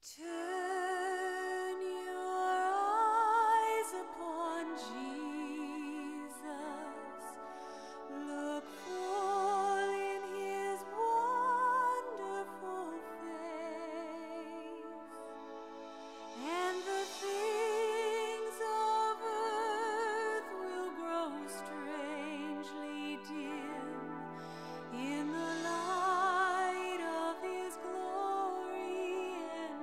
Turn your eyes upon Jesus. Look full in his wonderful face, and the things of earth will grow strangely dim in the light of his glory and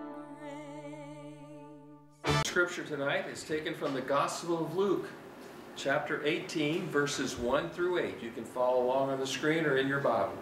grace. Scripture tonight is taken from the Gospel of Luke, chapter 18, verses 1 through 8. You can follow along on the screen or in your Bible.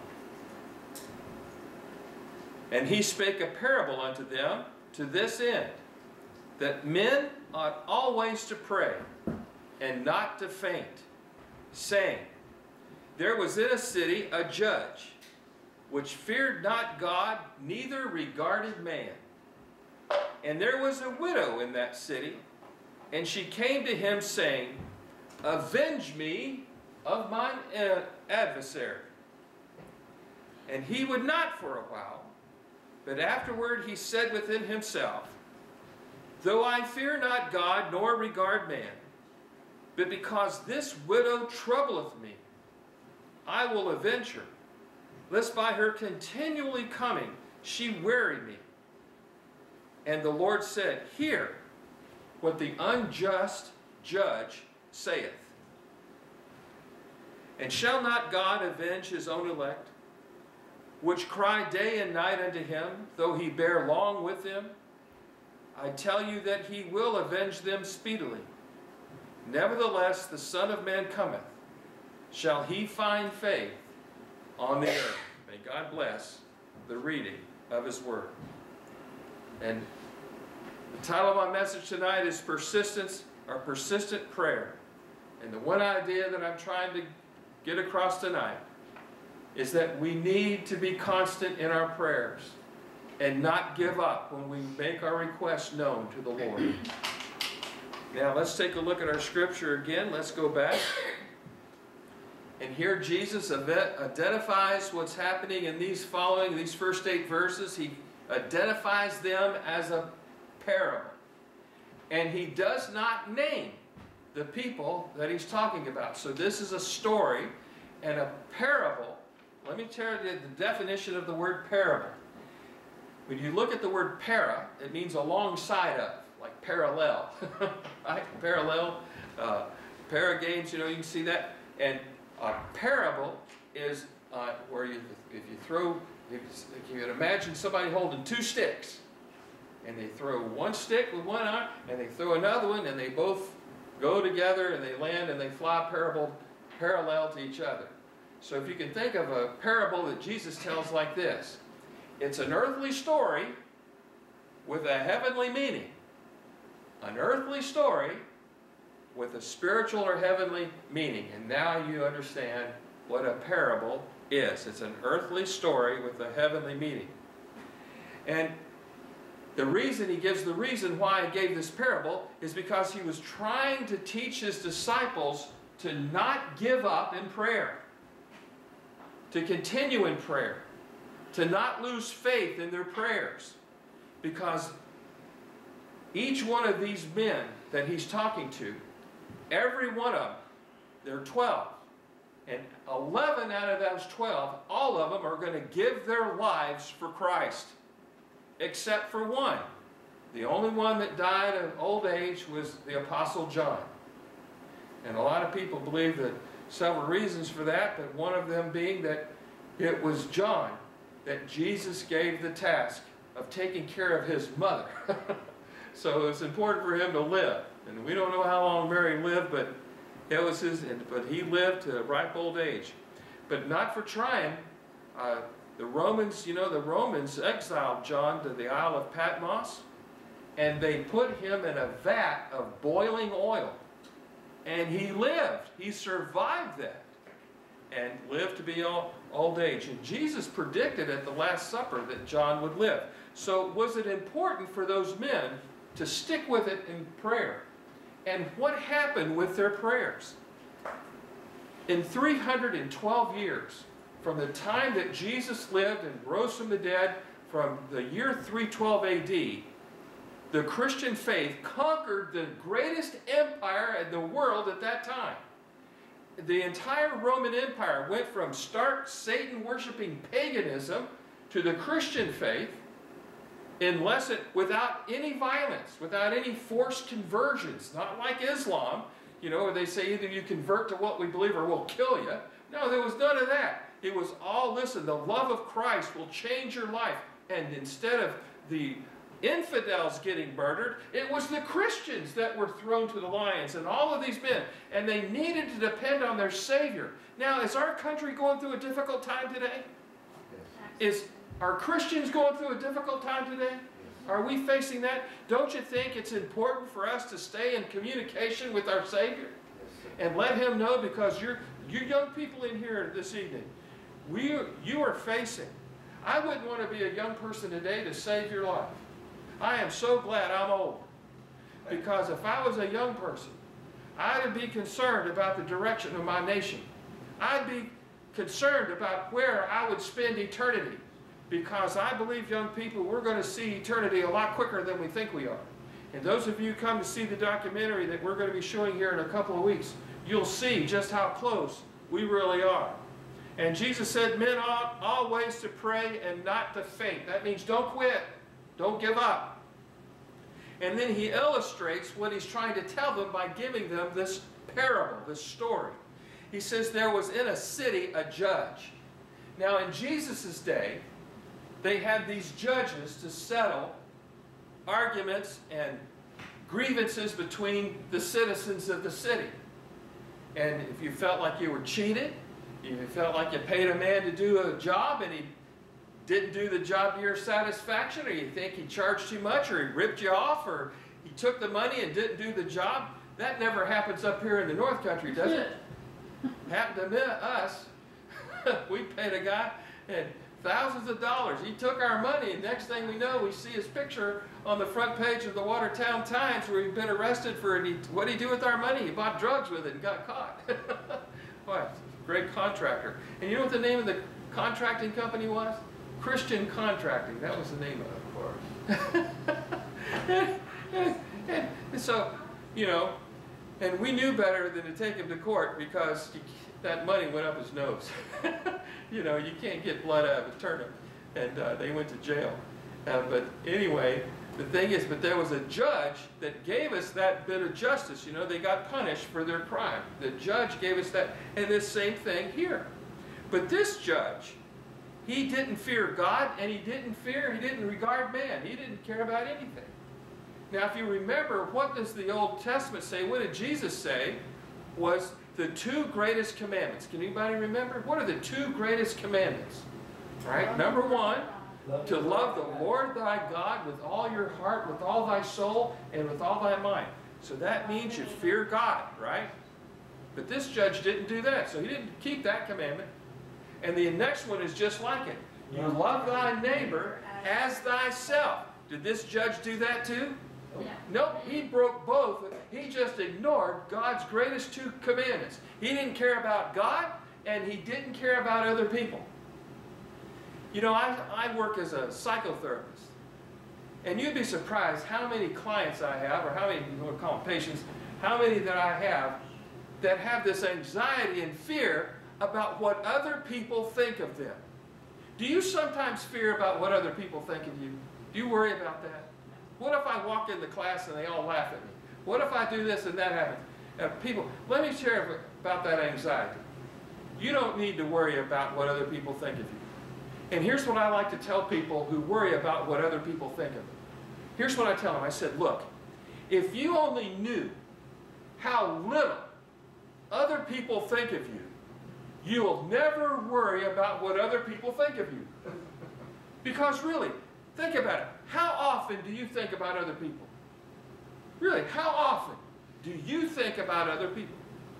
And he spake a parable unto them to this end, that men ought always to pray, and not to faint, saying, There was in a city a judge, which feared not God, neither regarded man. And there was a widow in that city, and she came to him, saying, Avenge me of mine adversary. And he would not for a while, but afterward he said within himself, Though I fear not God, nor regard man, but because this widow troubleth me, I will avenge her, lest by her continually coming she weary me. And the Lord said, Hear what the unjust judge saith. And shall not God avenge his own elect, which cry day and night unto him, though he bear long with them? I tell you that he will avenge them speedily. Nevertheless, the Son of Man cometh. Shall he find faith on the earth? May God bless the reading of his word. And the title of my message tonight is Persistence or Persistent Prayer. And the one idea that I'm trying to get across tonight is that we need to be constant in our prayers and not give up when we make our requests known to the Lord. Now let's take a look at our scripture again. Let's go back. And here Jesus identifies what's happening in these first 8 verses. He identifies them as a parable. And he does not name the people that he's talking about. So this is a story and a parable. Let me tell you the definition of the word parable. When you look at the word para, it means alongside of, like parallel. Right? Parallel, para games, you can see that. And a parable is where if you can imagine somebody holding 2 sticks, and they throw one stick with one arm, and they throw another one, and they both go together, and they land, and they fly parallel to each other. So if you can think of a parable that Jesus tells like this, it's an earthly story with a heavenly meaning. An earthly story with a spiritual or heavenly meaning. And now you understand what a parable is. It's an earthly story with a heavenly meaning. And the reason he gives the reason why he gave this parable is because he was trying to teach his disciples to not give up in prayer, to continue in prayer, to not lose faith in their prayers. Because each one of these men that he's talking to, every one of them, there are 12. And 11 out of those 12, all of them are going to give their lives for Christ. Except for one. The only one that died of old age was the Apostle John. And a lot of people believe that several reasons for that, but one of them being that it was John that Jesus gave the task of taking care of his mother. So it was important for him to live. And we don't know how long Mary lived, but it was but he lived to a ripe old age. But not for trying. The Romans exiled John to the Isle of Patmos, and they put him in a vat of boiling oil. And he lived. He survived that and lived to be old age. And Jesus predicted at the Last Supper that John would live. So was it important for those men to stick with it in prayer? And what happened with their prayers? In 312 years, from the time that Jesus lived and rose from the dead from the year 312 AD, the Christian faith conquered the greatest empire in the world at that time. The entire Roman Empire went from stark Satan-worshiping paganism to the Christian faith without any violence, without any forced conversions, not like Islam, you know, where they say either you convert to what we believe or we'll kill you. No, there was none of that. It was all, listen, the love of Christ will change your life. And instead of the infidels getting murdered, it was the Christians that were thrown to the lions, and all of these men, and they needed to depend on their Savior. Now, is our country going through a difficult time today? Are Christians going through a difficult time today? Are we facing that? Don't you think it's important for us to stay in communication with our Savior and let Him know, because you young people in here this evening, you are facing. I wouldn't want to be a young person today to save your life. I am so glad I'm old, because if I was a young person, I'd be concerned about the direction of my nation. I'd be concerned about where I would spend eternity, because I believe, young people, we're going to see eternity a lot quicker than we think we are. And those of you who come to see the documentary that we're going to be showing here in a couple of weeks, you'll see just how close we really are. And Jesus said, men ought always to pray and not to faint. That means don't quit. Don't give up. And then he illustrates what he's trying to tell them by giving them this parable, this story. He says there was in a city a judge. Now in Jesus' day, they had these judges to settle arguments and grievances between the citizens of the city. And if you felt like you were cheated, if you felt like you paid a man to do a job and he didn't do the job to your satisfaction, or you think he charged too much, or he ripped you off, or he took the money and didn't do the job, that never happens up here in the North Country, does it? Happened to us. We paid a guy and thousands of dollars. He took our money, and next thing we know, we see his picture on the front page of the Watertown Times where he'd been arrested for it. What did he do with our money? He bought drugs with it and got caught. Boy, great contractor. And you know what the name of the contracting company was? Christian Contracting. That was the name of it, of course. and so, you know, and we knew better than to take him to court, because that money went up his nose. You know, you can't get blood out of a turnip. And they went to jail. But anyway, the thing is, but there was a judge that gave us that bit of justice. You know, they got punished for their crime. The judge gave us that. And this same thing here. But this judge, he didn't fear God, and he didn't regard man. He didn't care about anything. Now, if you remember, what does the Old Testament say? What did Jesus say was the two greatest commandments? Can anybody remember? What are the two greatest commandments? Right? Number one, to love the Lord thy God with all your heart, with all thy soul, and with all thy mind. So that means you fear God, right? But this judge didn't do that, so he didn't keep that commandment. And the next one is just like it. You love thy neighbor as thyself. Did this judge do that too? Nope, he broke both. He just ignored God's greatest two commandments. He didn't care about God, and he didn't care about other people. You know, I work as a psychotherapist, and you'd be surprised how many clients I have, or how many, you want to call them patients, how many that I have that have this anxiety and fear about what other people think of them. Do you sometimes fear about what other people think of you? Do you worry about that? What if I walk into class and they all laugh at me? What if I do this and that happens? People, let me share about that anxiety. You don't need to worry about what other people think of you. And here's what I like to tell people who worry about what other people think of them. Here's what I tell them. I said, look, if you only knew how little other people think of you, you will never worry about what other people think of you. Because really, think about it. How often do you think about other people? Really, how often do you think about other people?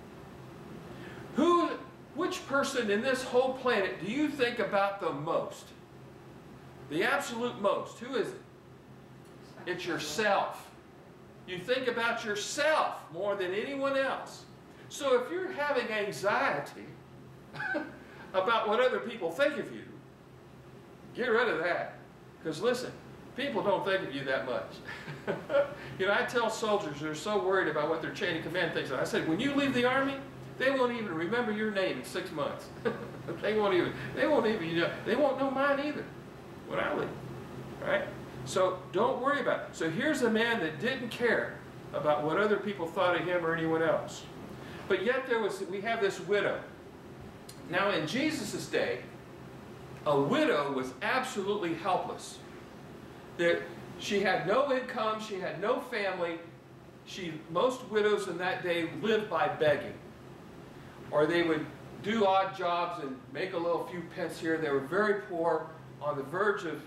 Which person in this whole planet do you think about the most? The absolute most. Who is it? It's yourself. You think about yourself more than anyone else. So if you're having anxiety about what other people think of you, get rid of that. Because listen, people don't think of you that much. You know, I tell soldiers they're so worried about what their chain of command thinks. I said, when you leave the Army, they won't even remember your name in 6 months. They won't know mine either when I leave, right? So don't worry about it. So here's a man that didn't care about what other people thought of him or anyone else. But yet we have this widow. Now in Jesus' day, a widow was absolutely helpless. That she had no income, she had no family. Most widows in that day lived by begging. Or they would do odd jobs and make a little few pence here. They were very poor, on the verge of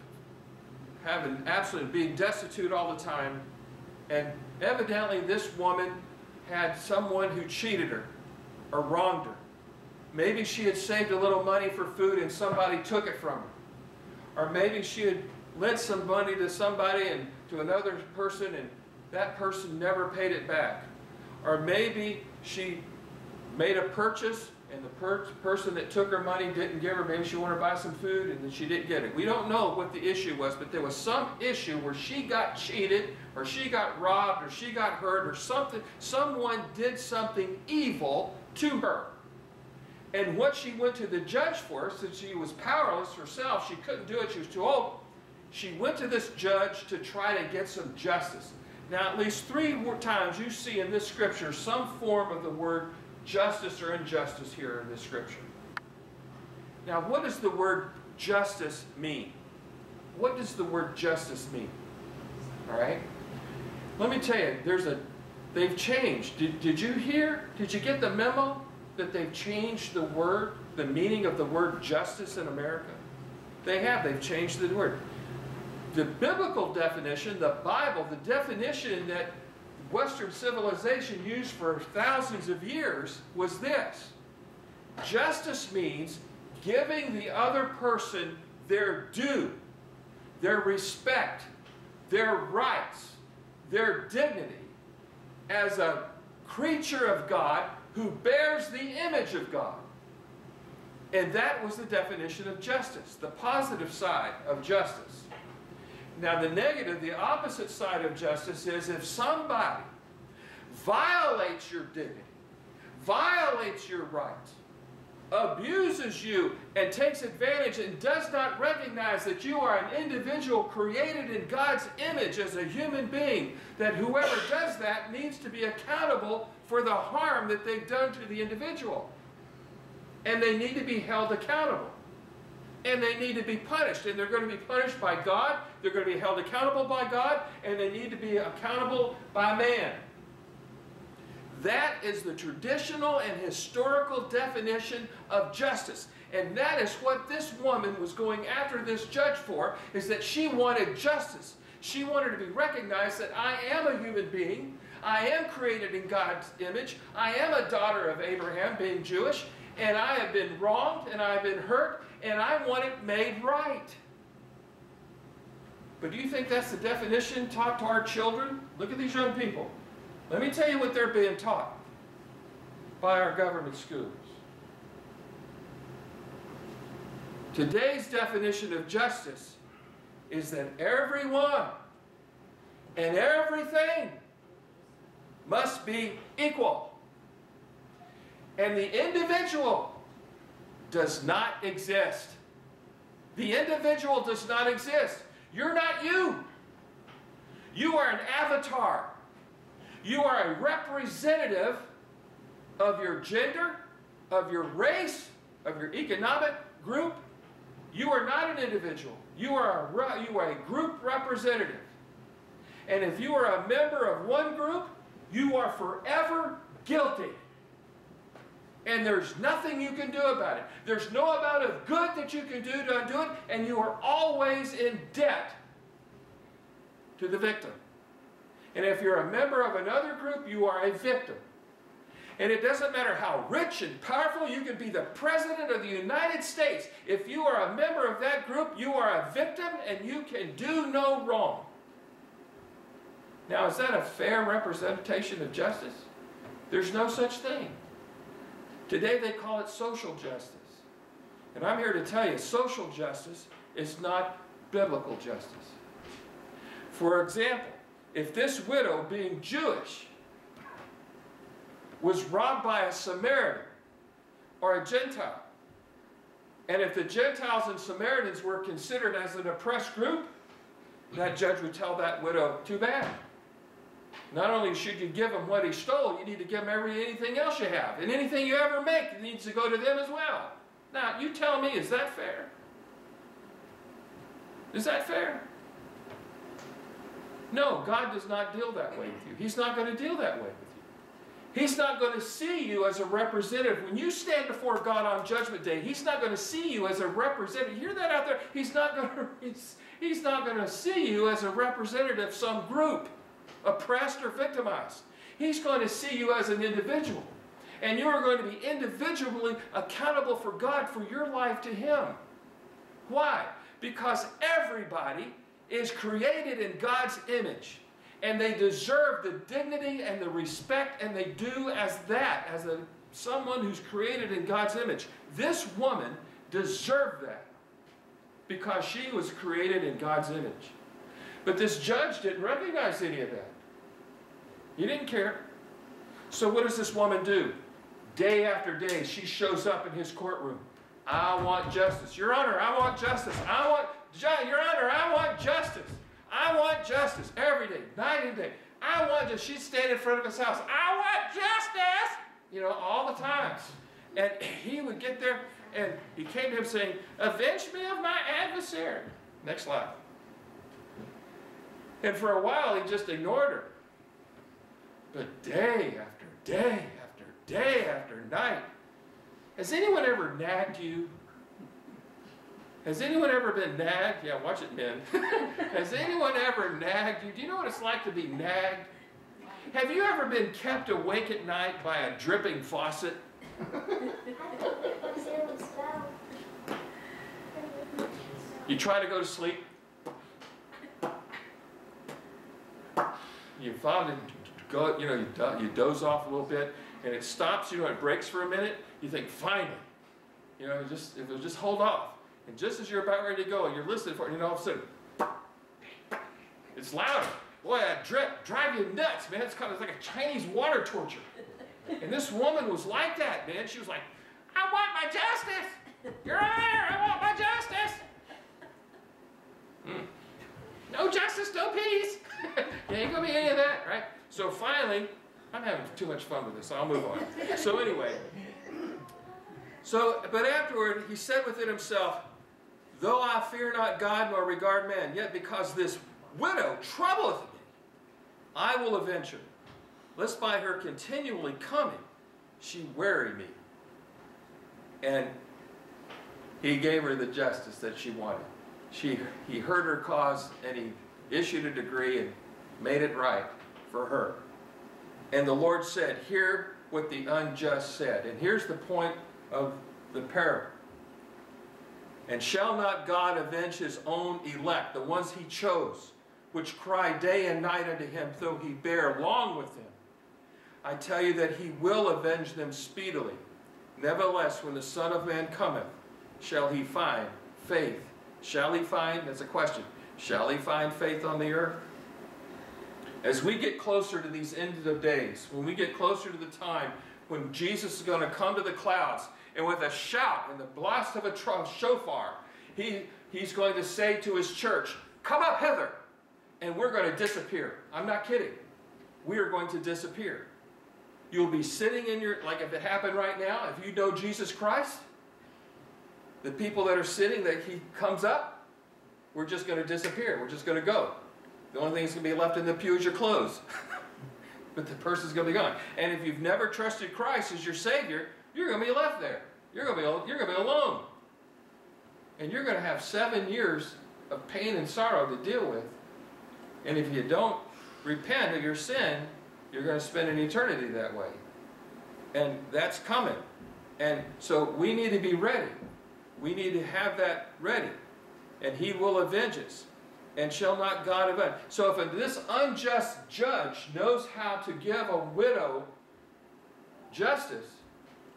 being destitute all the time. And evidently this woman had someone who cheated her or wronged her. Maybe she had saved a little money for food and somebody took it from her. Or maybe she had lent some money to somebody and to another person and that person never paid it back. Or maybe she made a purchase and the person that took her money didn't give her, maybe she wanted to buy some food and then she didn't get it. We don't know what the issue was, but there was some issue where she got cheated or she got robbed or she got hurt or something. Someone did something evil to her. And what she went to the judge for, since she was powerless herself, she couldn't do it, she was too old, she went to this judge to try to get some justice. Now at least 3 times you see in this scripture some form of the word justice or injustice here in this scripture. Now what does the word justice mean? What does the word justice mean? Alright? Let me tell you, they've changed. Did you hear? Did you get the memo that they've changed the meaning of the word justice in America? They have. They've changed the word. The biblical definition, the Bible, the definition that Western civilization used for thousands of years was this. Justice means giving the other person their due, their respect, their rights, their dignity as a creature of God who bears the image of God. And that was the definition of justice, the positive side of justice. Now the negative, the opposite side of justice is if somebody violates your dignity, violates your rights, abuses you and takes advantage and does not recognize that you are an individual created in God's image as a human being, that whoever does that needs to be accountable for the harm that they've done to the individual. And they need to be held accountable. And they need to be punished. And they're going to be punished by God, they're going to be held accountable by God, and they need to be accountable by man. That is the traditional and historical definition of justice. And that is what this woman was going after this judge for, is that she wanted justice. She wanted to be recognized that I am a human being. I am created in God's image. I am a daughter of Abraham, being Jewish, and I have been wronged and I have been hurt, and I want it made right. But do you think that's the definition taught to our children? Look at these young people. Let me tell you what they're being taught by our government schools. Today's definition of justice is that everyone and everything must be equal. And the individual does not exist. The individual does not exist. You're not you. You are an avatar. You are a representative of your gender, of your race, of your economic group. You are not an individual. You are a group representative. And if you are a member of one group, you are forever guilty. And there's nothing you can do about it. There's no amount of good that you can do to undo it, and you are always in debt to the victim. And if you're a member of another group, you are a victim. And it doesn't matter how rich and powerful, you can be the President of the United States. If you are a member of that group, you are a victim and you can do no wrong. Now, is that a fair representation of justice? There's no such thing. Today they call it social justice. And I'm here to tell you, social justice is not biblical justice. For example, if this widow, being Jewish, was robbed by a Samaritan or a Gentile, and if the Gentiles and Samaritans were considered as an oppressed group, that judge would tell that widow, too bad. Not only should you give him what he stole, you need to give him anything else you have. And anything you ever make needs to go to them as well. Now, you tell me, is that fair? Is that fair? No, God does not deal that way with you. He's not going to deal that way with you. He's not going to see you as a representative. When you stand before God on Judgment Day, He's not going to see you as a representative. You hear that out there? He's not going to see you as a representative of some group, oppressed or victimized. He's going to see you as an individual. And you are going to be individually accountable for God for your life to Him. Why? Because everybody is created in God's image. And they deserve the dignity and the respect, and they do as that, as someone who's created in God's image. This woman deserved that because she was created in God's image. But this judge didn't recognize any of that. He didn't care. So what does this woman do? Day after day, she shows up in his courtroom. I want justice. Your Honor, I want justice. Your Honor, I want justice. I want justice every day, night and day. I want justice. She'd stand in front of his house. I want justice! You know, all the time. And he would get there, and he came to him saying, avenge me of my adversary. Next slide. And for a while, he just ignored her. But day after day after day after night, has anyone ever nagged you? Has anyone ever been nagged? Yeah, watch it, men. Has anyone ever nagged you? Do you know what it's like to be nagged? Have you ever been kept awake at night by a dripping faucet? You try to go to sleep. You found it, you doze off a little bit, and it stops, it breaks for a minute. You think, finally, if it'll just hold off. And just as you're about ready to go, and you're listening for it, all of a sudden, it's louder. Boy, that drip drive you nuts, man. It's like a Chinese water torture. And this woman was like that, man. She was like, I want my justice. Your Honor, I want my justice. No justice, no peace. You ain't gonna be any of that, right? So finally, I'm having too much fun with this, so I'll move on. So anyway, but afterward, he said within himself, though I fear not God nor regard man, yet because this widow troubleth me, I will avenge her, lest by her continually coming she weary me. And he gave her the justice that she wanted. He heard her cause, and he issued a decree and made it right for her. And the Lord said, hear what the unjust said. And here's the point of the parable. And shall not God avenge his own elect, the ones he chose, which cry day and night unto him, though he bear long with them? I tell you that he will avenge them speedily. Nevertheless, when the Son of Man cometh, shall he find faith? Shall he find, that's a question, shall he find faith on the earth? As we get closer to these end of days, when we get closer to the time when Jesus is going to come to the clouds, and with a shout and the blast of a shofar, he's going to say to his church, come up hither, and we're going to disappear. I'm not kidding. We are going to disappear. You'll be sitting in like if it happened right now, if you know Jesus Christ, the people that are sitting, that he comes up, we're just going to disappear. We're just going to go. The only thing that's going to be left in the pew is your clothes. But the person's going to be gone. And if you've never trusted Christ as your Savior, you're going to be left there. You're going to be alone. And you're going to have 7 years of pain and sorrow to deal with. And if you don't repent of your sin, you're going to spend an eternity that way. And that's coming. And so we need to be ready. We need to have that ready. And he will avenge us. And shall not God avenge? So if this unjust judge knows how to give a widow justice,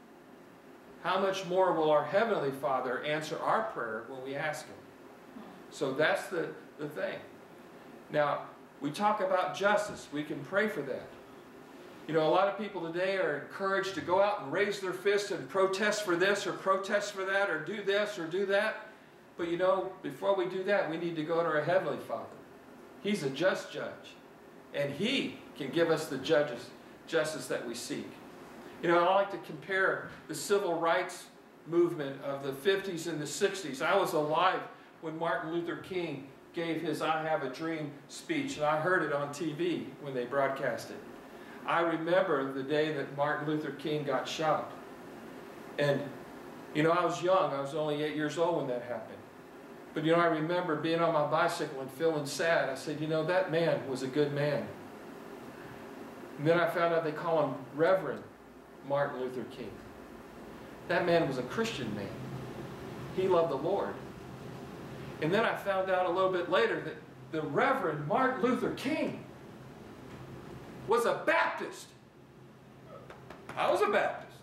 how much more will our Heavenly Father answer our prayer when we ask him? So that's the thing. Now, we talk about justice. We can pray for that. You know, a lot of people today are encouraged to go out and raise their fists and protest for this or protest for that or do this or do that. But you know, before we do that, we need to go to our Heavenly Father. He's a just judge. And He can give us the justice that we seek. You know, I like to compare the civil rights movement of the 50s and the 60s. I was alive when Martin Luther King gave his I Have a Dream speech, and I heard it on TV when they broadcast it. I remember the day that Martin Luther King got shot. And, you know, I was young. I was only 8 years old when that happened. But, you know, I remember being on my bicycle and feeling sad. I said, you know, that man was a good man. And then I found out they call him Reverend Martin Luther King. That man was a Christian man. He loved the Lord. And then I found out a little bit later that the Reverend Martin Luther King was a Baptist. I was a Baptist.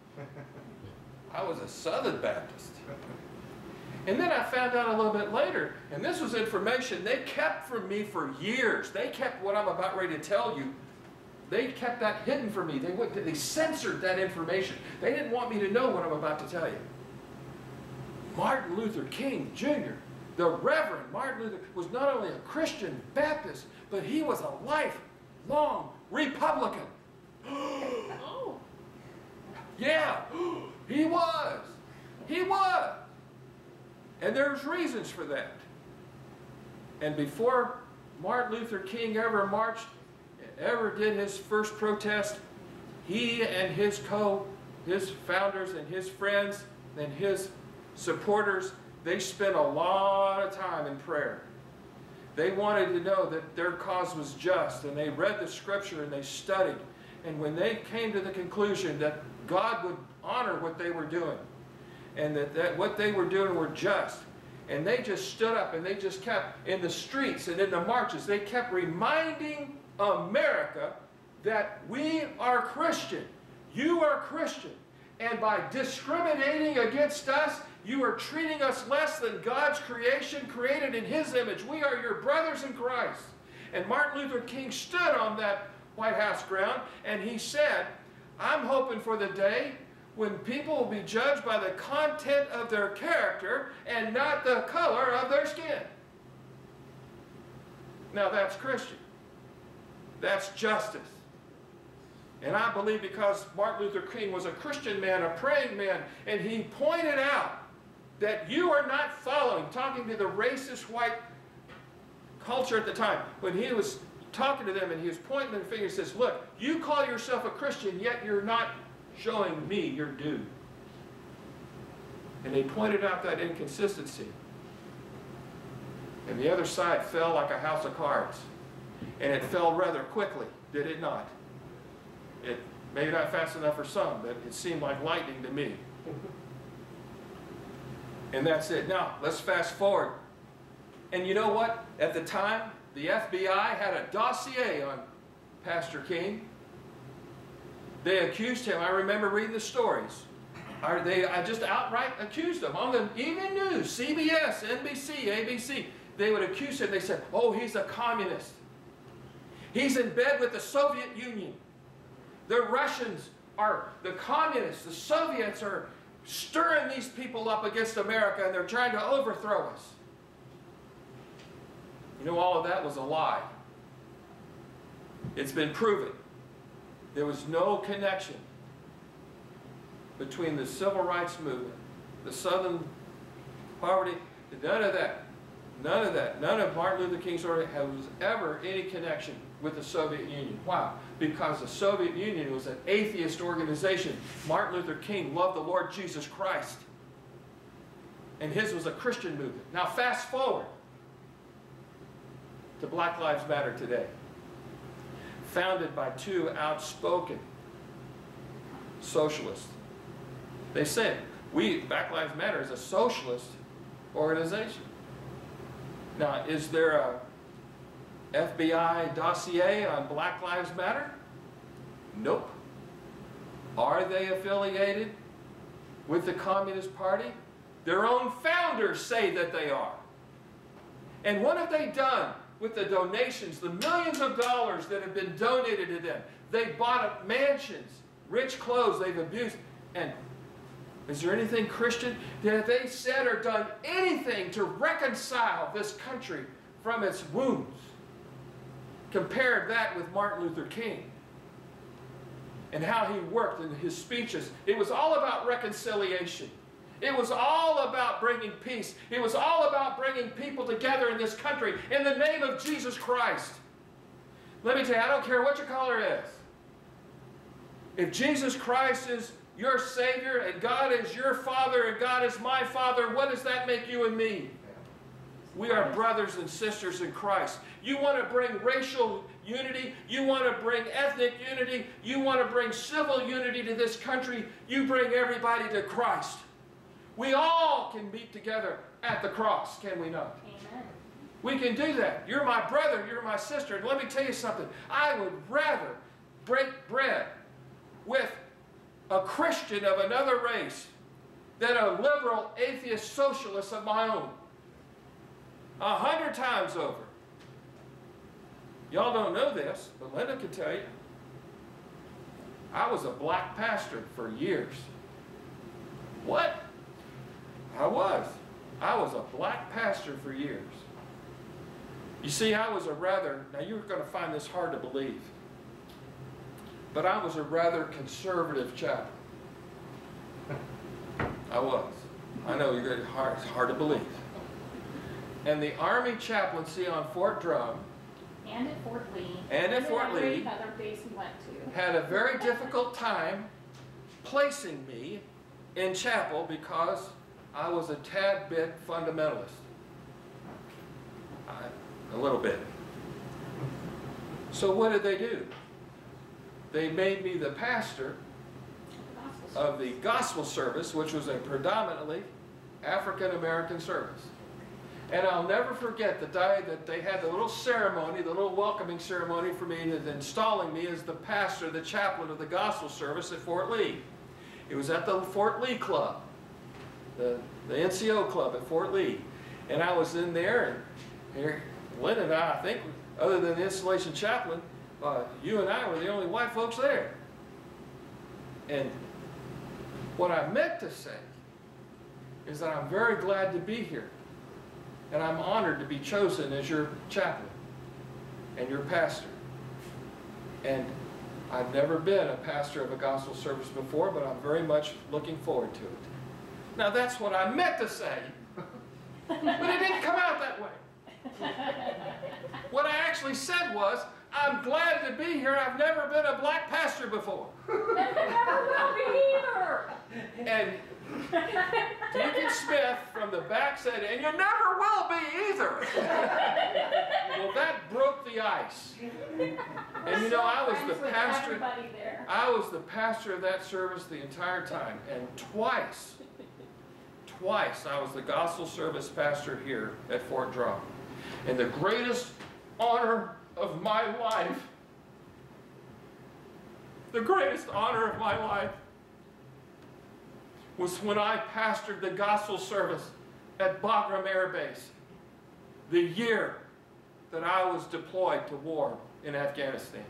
I was a Southern Baptist. And then I found out a little bit later, and this was information they kept from me for years. They kept what I'm about ready to tell you. They kept that hidden from me. They censored that information. They didn't want me to know what I'm about to tell you. Martin Luther King Jr., the Reverend Martin Luther, was not only a Christian Baptist, but he was a lifelong Republican. Oh. Yeah, he was. He was. And there's reasons for that. And before Martin Luther King ever marched, ever did his first protest, he and his founders and his friends and his supporters, they spent a lot of time in prayer. They wanted to know that their cause was just, and they read the scripture and they studied. And when they came to the conclusion that God would honor what they were doing, and that what they were doing were just, and they just stood up and they just kept, in the streets and in the marches, they kept reminding America that we are Christian. You are Christian. And by discriminating against us, you are treating us less than God's creation, created in His image. We are your brothers in Christ. And Martin Luther King stood on that White House ground and he said, I'm hoping for the day when people will be judged by the content of their character and not the color of their skin. Now that's Christian. That's justice. And I believe because Martin Luther King was a Christian man, a praying man, and he pointed out that you are not following, talking to the racist white culture at the time, when he was talking to them and he was pointing their finger and says, look, you call yourself a Christian, yet you're not showing me your due. And they pointed out that inconsistency. And the other side fell like a house of cards. And it fell rather quickly, did it not? It maybe not fast enough for some, but it seemed like lightning to me. And that's it. Now, let's fast forward. And you know what? At the time, the FBI had a dossier on Pastor King. They accused him. I remember reading the stories. I just outright accused him on the evening news, CBS, NBC, ABC. They would accuse him. They said, oh, he's a communist. He's in bed with the Soviet Union. The Russians are the communists. The Soviets are stirring these people up against America, and they're trying to overthrow us. You know, all of that was a lie. It's been proven. There was no connection between the civil rights movement, the Southern poverty, none of that. None of that. None of Martin Luther King's story was ever any connection with the Soviet Union. Why? Because the Soviet Union was an atheist organization. Martin Luther King loved the Lord Jesus Christ. And his was a Christian movement. Now fast forward to Black Lives Matter today. Founded by two outspoken socialists. They said, Black Lives Matter is a socialist organization. Now, is there a FBI dossier on Black Lives Matter? Nope. Are they affiliated with the Communist Party? Their own founders say that they are. And what have they done with the donations, the millions of dollars that have been donated to them? They bought up mansions, rich clothes they've abused. And is there anything Christian that they said or done anything to reconcile this country from its wounds? Compare that with Martin Luther King and how he worked in his speeches. It was all about reconciliation. It was all about bringing peace. It was all about bringing people together in this country in the name of Jesus Christ. Let me tell you, I don't care what your color is. If Jesus Christ is your Savior and God is your Father and God is my Father, what does that make you and me? We are brothers and sisters in Christ. You want to bring racial unity, you want to bring ethnic unity, you want to bring civil unity to this country, you bring everybody to Christ. We all can meet together at the cross, can we not? Amen. We can do that. You're my brother, you're my sister. And let me tell you something. I would rather break bread with a Christian of another race than a liberal, atheist, socialist of my own. 100 times over. Y'all don't know this, but Linda can tell you. I was a black pastor for years. What? I was a black pastor for years. You see, I was a rather, now you're going to find this hard to believe, but I was a rather conservative chaplain. I was. I know you're going to, it's hard to believe. And the Army chaplaincy on Fort Drum And at Fort Lee. And at Fort Lee. Other base we went to. Had a very difficult time placing me in chapel because I was a tad bit fundamentalist. A little bit. So what did they do? They made me the pastor of the gospel service, which was a predominantly African American service. And I'll never forget the day that they had the little ceremony, the little welcoming ceremony for me, installing me as the pastor, the chaplain of the gospel service at Fort Lee. It was at the Fort Lee Club, the NCO club at Fort Lee. And I was in there, and here, Lynn and I think, other than the installation chaplain, you and I were the only white folks there. And what I meant to say is that I'm very glad to be here. And I'm honored to be chosen as your chaplain and your pastor. And I've never been a pastor of a gospel service before, but I'm very much looking forward to it. Now that's what I meant to say, but it didn't come out that way. What I actually said was, I'm glad to be here. I've never been a black pastor before. Never will be either. And Deacon Smith from the back said, and you never will be either. Well, that broke the ice. And you know, I was the pastor. I was the pastor of that service the entire time. And twice I was the gospel service pastor here at Fort Drum. And the greatest honor of my life, the greatest honor of my life, was when I pastored the gospel service at Bagram Air Base the year that I was deployed to war in Afghanistan.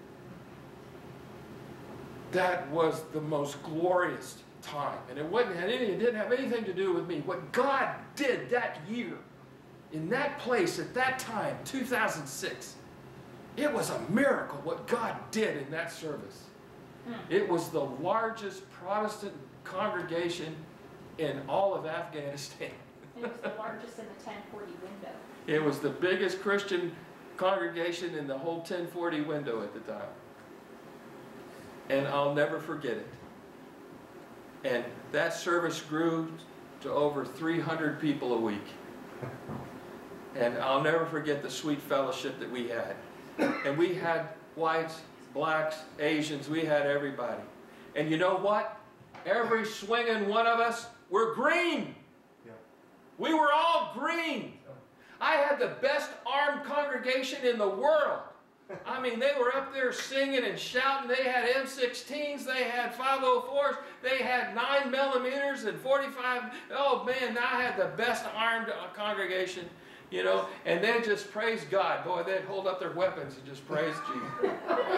That was the most glorious time. And it didn't have anything to do with me. What God did that year, in that place, at that time, 2006, it was a miracle what God did in that service. It was the largest Protestant congregation in all of Afghanistan. It was the largest in the 1040 window. It was the biggest Christian congregation in the whole 1040 window at the time. And I'll never forget it. And that service grew to over 300 people a week. And I'll never forget the sweet fellowship that we had. And we had whites, blacks, Asians, we had everybody. And you know what? Every swinging one of us were green. Yeah. We were all green. I had the best armed congregation in the world. I mean, they were up there singing and shouting. They had M16s, they had 504s, they had 9mm and 45. Oh man, I had the best armed congregation. you know, and then just praise God. Boy, they'd hold up their weapons and just praise Jesus.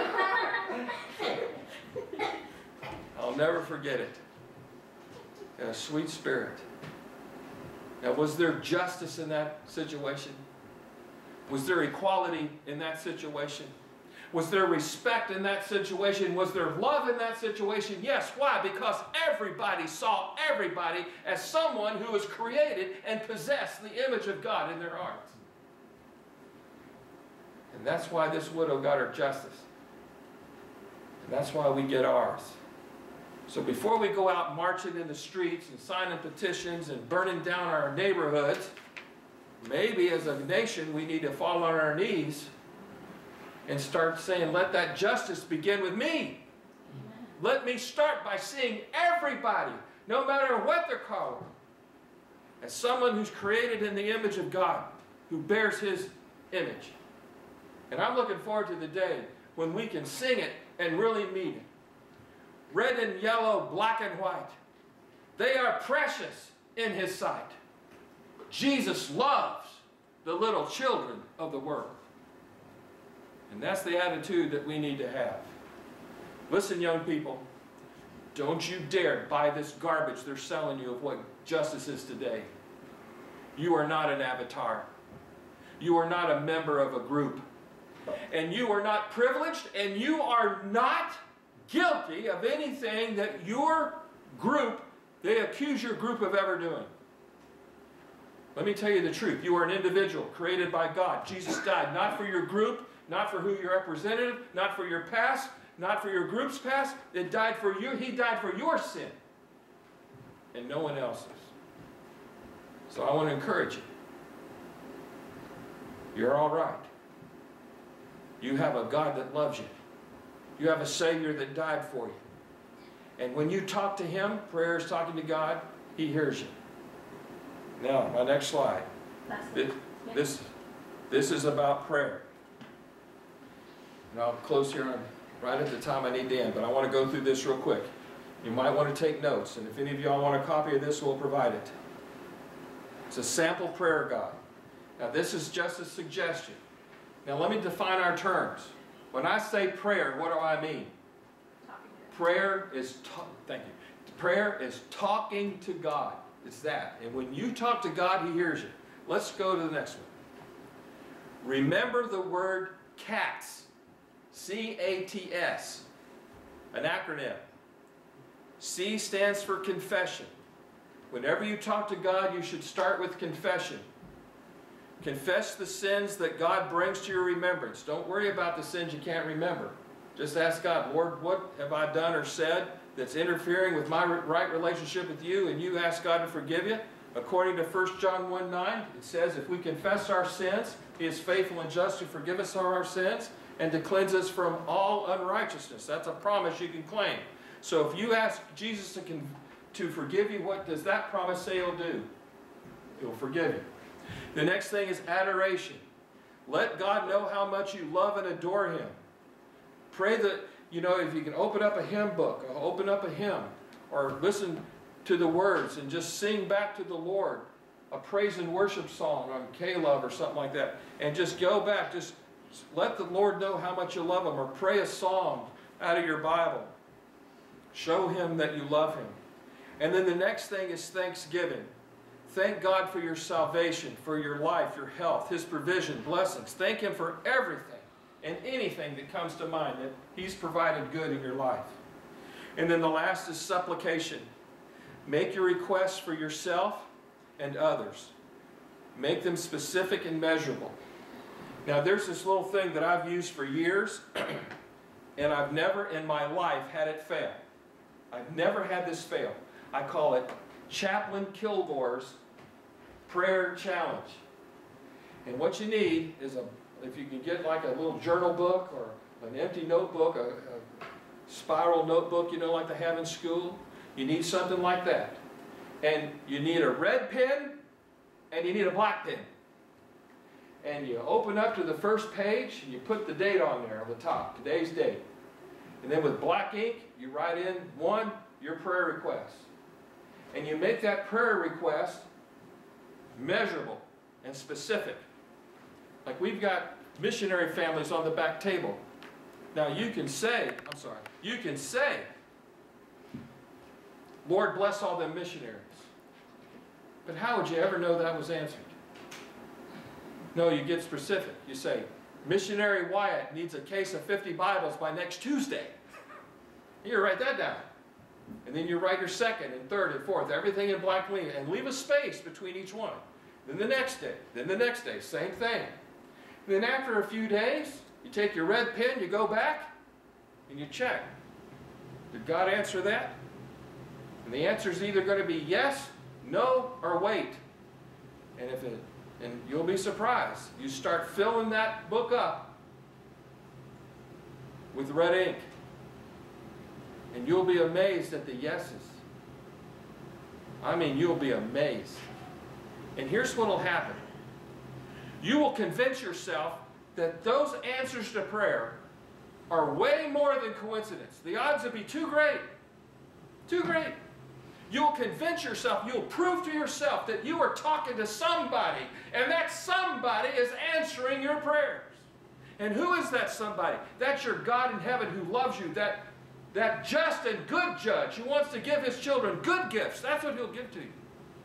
I'll never forget it. A sweet spirit. Now, was there justice in that situation? Was there equality in that situation? Was there respect in that situation? Was there love in that situation? Yes. Why? Because everybody saw everybody as someone who was created and possessed the image of God in their hearts. And that's why this widow got her justice. And that's why we get ours. So before we go out marching in the streets and signing petitions and burning down our neighborhoods, maybe as a nation we need to fall on our knees and start saying, let that justice begin with me. Let me start by seeing everybody, no matter what they're called, as someone who's created in the image of God, who bears His image. And I'm looking forward to the day when we can sing it and really mean it. Red and yellow, black and white, they are precious in His sight. Jesus loves the little children of the world. And that's the attitude that we need to have. Listen, young people, don't you dare buy this garbage they're selling you of what justice is today. You are not an avatar. You are not a member of a group. And you are not privileged, and you are not guilty of anything that your group, they accuse your group of ever doing. Let me tell you the truth. You are an individual created by God. Jesus died not for your group, not for who you're representative, not for your past, not for your group's past. It died for you. He died for your sin and no one else's. So I want to encourage you. You're all right. You have a God that loves you. You have a Savior that died for you. And when you talk to Him, prayer is talking to God, He hears you. Now, my next slide. This is about prayer. And I'll close here right at the time I need to end, but I want to go through this real quick. You might want to take notes, and if any of y'all want a copy of this, we'll provide it. It's a sample prayer guide. Now, this is just a suggestion. Now, let me define our terms. When I say prayer, what do I mean? Prayer is, thank you. Prayer is talking to God. It's that. And when you talk to God, He hears you. Let's go to the next one. Remember the word CATS. C-A-T-S. An acronym. C stands for confession. Whenever you talk to God, you should start with confession. Confess the sins that God brings to your remembrance. Don't worry about the sins you can't remember. Just ask God, Lord, what have I done or said that's interfering with my right relationship with you? And you ask God to forgive you. According to 1 John 1:9, it says, if we confess our sins, He is faithful and just to forgive us of our sins and to cleanse us from all unrighteousness. That's a promise you can claim. So if you ask Jesus to forgive you, what does that promise say He'll do? He'll forgive you. The next thing is adoration. Let God know how much you love and adore Him. Pray that, if you can open up a hymn book, or open up a hymn, or listen to the words and just sing back to the Lord a praise and worship song on K-Love or something like that. And just go back, just let the Lord know how much you love Him, or pray a song out of your Bible. Show Him that you love Him. And then the next thing is thanksgiving. Thank God for your salvation, for your life, your health, His provision, blessings. Thank Him for everything and anything that comes to mind that He's provided good in your life. And then the last is supplication. Make your requests for yourself and others. Make them specific and measurable. Now there's this little thing that I've used for years and I've never in my life had it fail. I've never had this fail. I call it Chaplain Kilgore's Prayer Challenge. And what you need is if you can get like a little journal book or an empty notebook, a spiral notebook, like they have in school, you need something like that. And you need a red pen and you need a black pen. And you open up to the first page and you put the date on there on the top, today's date. And then with black ink, you write in your prayer request. And you make that prayer request measurable and specific. Like we've got missionary families on the back table. Now you can say, Lord bless all them missionaries. But how would you ever know that was answered? No, you get specific. You say, Missionary Wyatt needs a case of 50 Bibles by next Tuesday. You write that down. And then you write your second and third and fourth, everything in black ink, and leave a space between each one. Then the next day, same thing. Then after a few days, you take your red pen, you go back, and you check. Did God answer that? And the answer is either going to be yes, no, or wait. And you'll be surprised. You start filling that book up with red ink. And you'll be amazed at the yeses. I mean, you'll be amazed. And here's what will happen. You will convince yourself that those answers to prayer are way more than coincidence. The odds would be too great. Too great. You'll convince yourself, you'll prove to yourself that you are talking to somebody, and that somebody is answering your prayers. And who is that somebody? That's your God in heaven who loves you, that just and good judge who wants to give his children good gifts. That's what he'll give to you.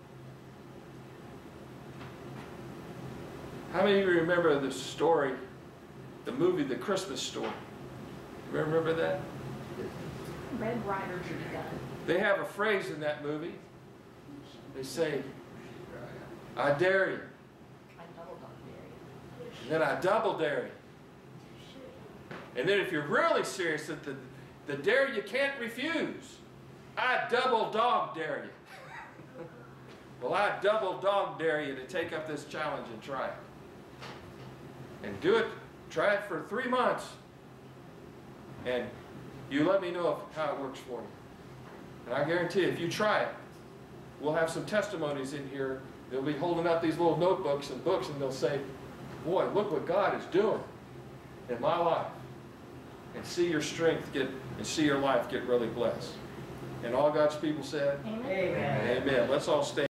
How many of you remember the story, the movie, The Christmas Story? You remember that? Red Ryder Gun. They have a phrase in that movie. They say, I dare you. I double dog dare you. And then I double dare you. And then if you're really serious, that the dare you can't refuse, I double dog dare you. Well, I double dog dare you to take up this challenge and try it. And do it, try it for 3 months. And you let me know how it works for you. And I guarantee you, if you try it, we'll have some testimonies in here. They'll be holding up these little notebooks and books, and they'll say, boy, look what God is doing in my life. And see your strength and see your life get really blessed. And all God's people said, Amen. Amen. Amen. Let's all stand.